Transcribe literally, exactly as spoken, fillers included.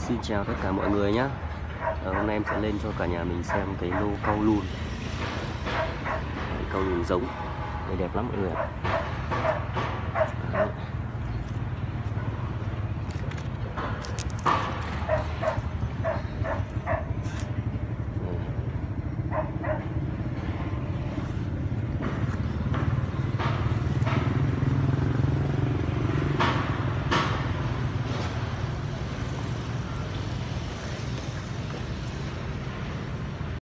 Xin chào tất cả mọi người nhé. Ờ, hôm nay em sẽ lên cho cả nhà mình xem cái lô cau lùn. Cái cau lùn giống. Đây đẹp lắm mọi người ạ.